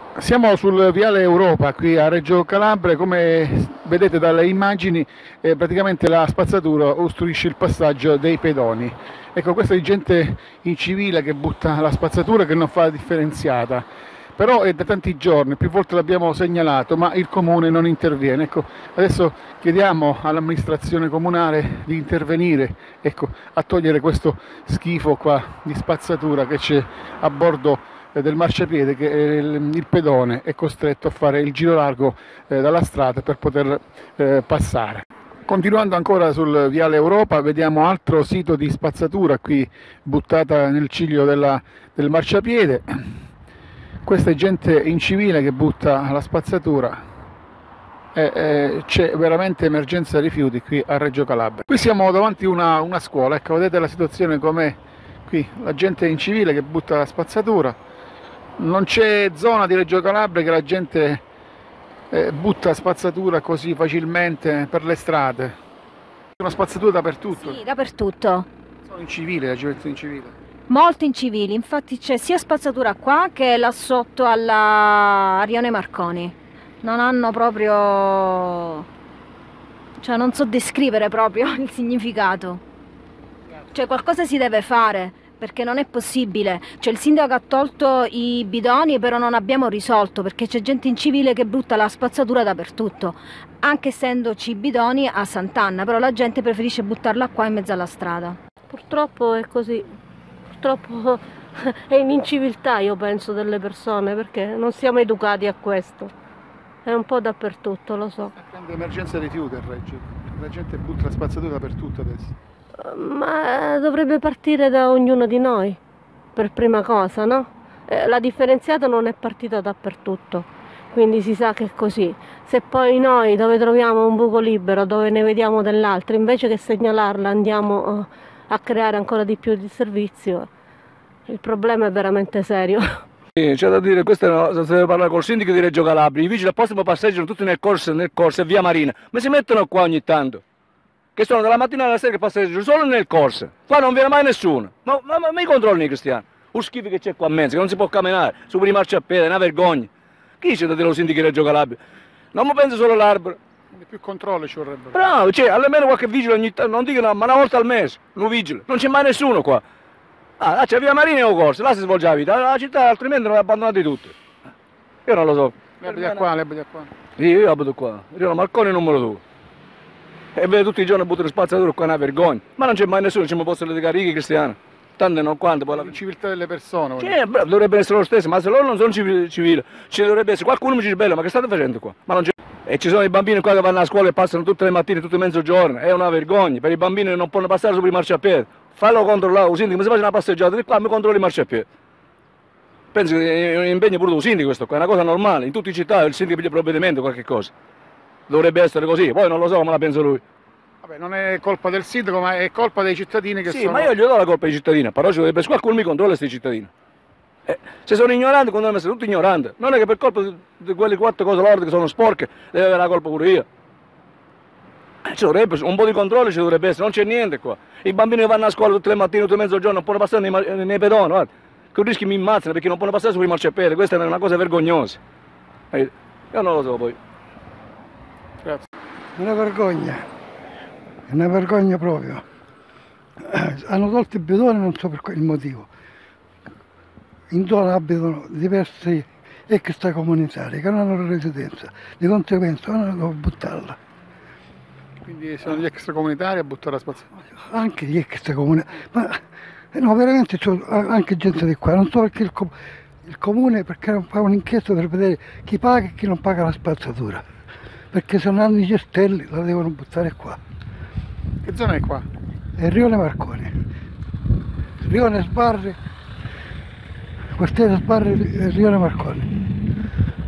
Siamo sul Viale Europa qui a Reggio Calabria, come vedete dalle immagini praticamente la spazzatura ostruisce il passaggio dei pedoni. Ecco, questa è gente incivile che butta la spazzatura, che non fa la differenziata, però è da tanti giorni, più volte l'abbiamo segnalato, ma il comune non interviene. Ecco, adesso chiediamo all'amministrazione comunale di intervenire, ecco, a togliere questo schifo qua di spazzatura che c'è a bordo del marciapiede, che il pedone è costretto a fare il giro largo dalla strada per poter passare. Continuando ancora sul Viale Europa, vediamo altro sito di spazzatura qui buttata nel ciglio del marciapiede. Questa è gente incivile che butta la spazzatura. C'è veramente emergenza rifiuti qui a Reggio Calabria. Qui siamo davanti a una scuola, ecco, vedete la situazione com'è qui, la gente incivile che butta la spazzatura. Non c'è zona di Reggio Calabria che la gente butta spazzatura così facilmente per le strade. Sono spazzatura dappertutto. Sì, dappertutto. Sono incivili, la gente incivile. Molto incivili, infatti c'è sia spazzatura qua che là sotto alla Rione Marconi. Non hanno proprio... cioè non so descrivere proprio il significato. Cioè qualcosa si deve fare, perché non è possibile. Cioè il sindaco ha tolto i bidoni, però non abbiamo risolto, perché c'è gente incivile che butta la spazzatura dappertutto, anche essendoci bidoni a Sant'Anna, però la gente preferisce buttarla qua in mezzo alla strada. Purtroppo è così, purtroppo è un'inciviltà, io penso, delle persone, perché non siamo educati a questo. È un po' dappertutto, lo so. Grande emergenza rifiuti a Reggio, la gente butta la spazzatura dappertutto adesso. Ma dovrebbe partire da ognuno di noi, per prima cosa, no? La differenziata non è partita dappertutto, quindi si sa che è così. Se poi noi, dove troviamo un buco libero, dove ne vediamo dell'altro, invece che segnalarla andiamo a creare ancora di più il servizio, il problema è veramente serio. Sì, c'è da dire, questo si deve parlare col sindaco di Reggio Calabria. I vigili al prossimo passeggiano tutti nel corso e via Marina, ma si mettono qua ogni tanto, che sono dalla mattina alla sera che passeggiano solo nel corso. Qua non viene mai nessuno. Ma i controlli cristiani? Lo schifo che c'è qua in mezzo, che non si può camminare, su per i marciapiedi, è una vergogna. Chi c'è da dire lo sindaco di Reggio Calabria? Non mi penso solo all'arbitro. Più controlli ci vorrebbero. Bravo, cioè, almeno qualche vigile ogni tanto, non dico no, ma una volta al mese, un vigile. Non c'è mai nessuno qua. Ah, là c'è via Marina e o corso, là si svolge la vita, la città altrimenti non è abbandonati tutti. Io non lo so. Lei abita qua, lei abita qua. Sì, io abito qua, io Marconi numero 2. E vedo tutti i giorni buttare spazzatura qua, è una vergogna. Ma non c'è mai nessuno, ci possono dedicare ricchi cristiani. Tanto non quanto poi La civiltà delle persone. Sì, dovrebbe essere lo stesso, ma se loro non sono civili, ci dovrebbe essere qualcuno mi dice bello, ma che state facendo qua? Ma non c'è. E ci sono i bambini qua che vanno a scuola e passano tutte le mattine, tutte mezzogiorno, è una vergogna. Per i bambini non possono passare sopra i marciapiedi. Fallo controllare, lo sindaco, mi si faccia una passeggiata di qua, mi controlli i marciapiedi. Penso che è un impegno pure del sindaco questo qua, è una cosa normale, in tutte le città il sindaco piglia provvedimento qualche cosa. Dovrebbe essere così, poi non lo so come la pensa lui. Vabbè, non è colpa del sindaco, ma è colpa dei cittadini che sì, sono... ma io gli do la colpa ai cittadini, però ci dovrebbe essere qualcuno mi controlla questi cittadini. Se sono ignoranti, continuano a essere tutti ignoranti. Non è che per colpa di quelle 4 cose lorde che sono sporche, deve avere la colpa pure io. Ci dovrebbe, un po' di controllo ci dovrebbe essere, non c'è niente qua. I bambini che vanno a scuola tutte le mattine, tutte le mezzogiorno, non possono passare nei pedoni, guarda. Che rischi mi ammazzano perché non possono passare sopra i marciapiedi, questa è una cosa vergognosa. Io non lo so poi. Grazie. È una vergogna proprio. Hanno tolto i bidoni, non so per il motivo. In zona abitano diversi extracomunitari che non hanno residenza, di conseguenza non devono buttarla. Quindi sono gli extracomunitari a buttare la spazzatura? Anche gli extracomunitari, ma no, veramente c'è anche gente di qua, non so perché il comune perché fa un'inchiesta per vedere chi paga e chi non paga la spazzatura, perché se non hanno i cestelli la devono buttare qua. Che zona è qua? È Rione Marconi, Rione Sbarri, quartiere Sbarri e Rione Marconi.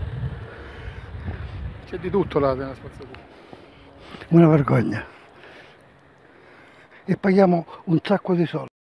C'è di tutto là nella spazzatura. Una vergogna. E paghiamo un sacco di soldi.